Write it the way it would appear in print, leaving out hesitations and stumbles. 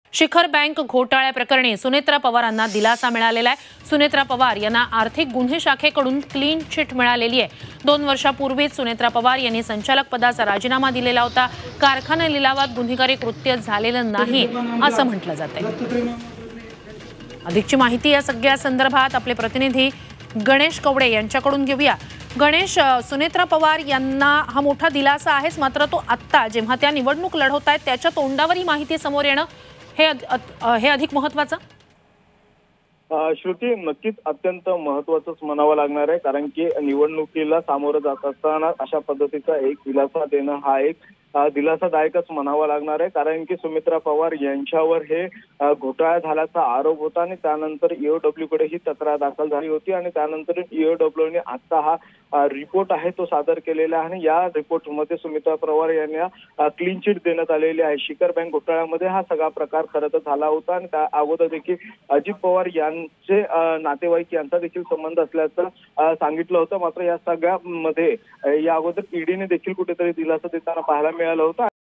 शिखर बँक घोटाळ्याप्रकरणी सुनेत्रा पवारांना दिलासा मिळालेला आहे। सुनेत्रा पवार यांना आर्थिक गुन्हे शाखेकडून क्लीन चिट मिळालेली आहे। 2 वर्षापूर्वीच सुनेत्रा पवार यांनी संचालक पदाचा राजीनामा दिलेला होता। कारखाना लिलावात गुन्हेगारी कृत्य झालेलं नाही असं म्हटलं जातंय। अधिकची माहिती या सगळ्या संदर्भात आपले प्रतिनिधी गणेश कवडे यांच्याकडून घेऊया। गणेश, सुनेत्रा पवार यांना हा मोठा दिलासा आहेच, मात्र तो आत्ता जेव्हा त्या निवडणूक लढवत आहेत त्याच्या तोंडावर ही माहिती समोर येणं हे अधिक महत्त्वाचं। श्रुती, नक्कीच अत्यंत महत्त्वाचंच म्हणावं लागणार आहे, कारण की निवडणुकीला सामोरं जात असताना अशा पद्धतीचा एक दिलासा देणं हा एक दिलासादायकच म्हणावा लागणार आहे। कारण की सुमित्रा पवार यांच्यावर हे घोटाळा झाल्याचा आरोप होता आणि त्यानंतर ईओडब्ल्यू कडे ही तक्रार दाखल झाली होती आणि त्यानंतर ईओडब्ल्यू ने आता हा रिपोर्ट आहे तो सादर केलेला आहे आणि या रिपोर्टमध्ये सुमित्रा पवार यांना क्लीन चिट देण्यात आलेली आहे। शिखर बँक घोटाळ्यामध्ये हा सगळा प्रकार खरं तर झाला होता आणि त्या अगोदर देखील अजित पवार यांचे नातेवाईक यांचा देखील संबंध असल्याचं सांगितलं होतं। मात्र या सगळ्यामध्ये या अगोदर ईडीने देखील कुठेतरी दिलासा देताना पाहायला मिळालं होतं।